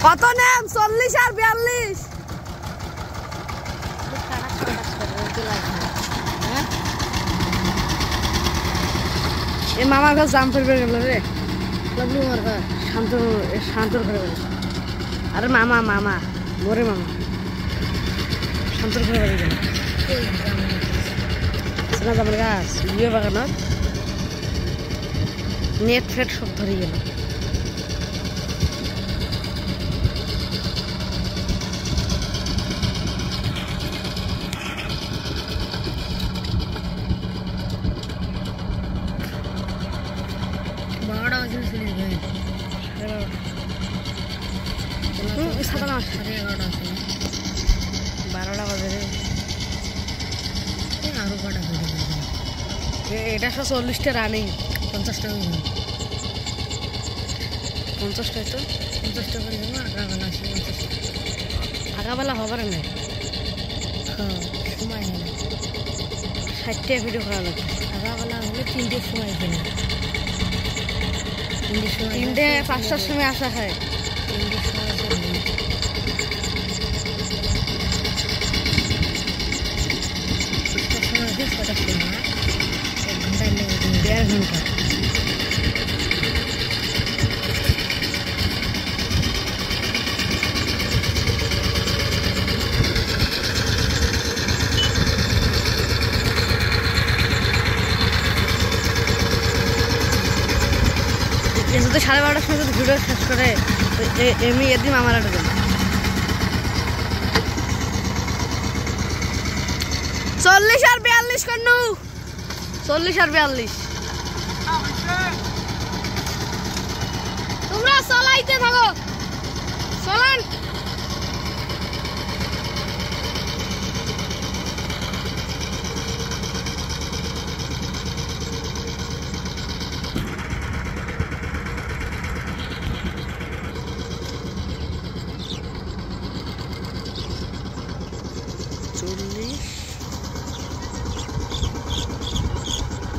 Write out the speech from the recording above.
কত নেন 40 আর 42 এ মামার কাছে জাম ফেলবে গেল রে লাভলু মার ঘর শান্তর ঘরে গেল আরে মামা মামা মোরে মামা শান্তর ঘরে বাড়ি গেল শোনা যাবার গাছ বিয়ে বাগানত নেট ফেট সব ধরে গেল এটা 140টা রানিং 50 টাকা 50 টাকা তো 50 টাকা করে দেবো আগাবেলা হবার না সময় হয় না 60 টাকা ভিডিও করা লাগবে আগাবেলা হলে 3টের সময় কেনা 3টে 5টার সময় আসা হয় 3টের সময় যদি 12:30টার সময় যদি ভিডিও শেষ করে এমনি এদিন আমার একটা দেন 40 আর 42 কন্নু 40 আর 42 তোমরা চালাইতে থাকো চলান চল্লিশ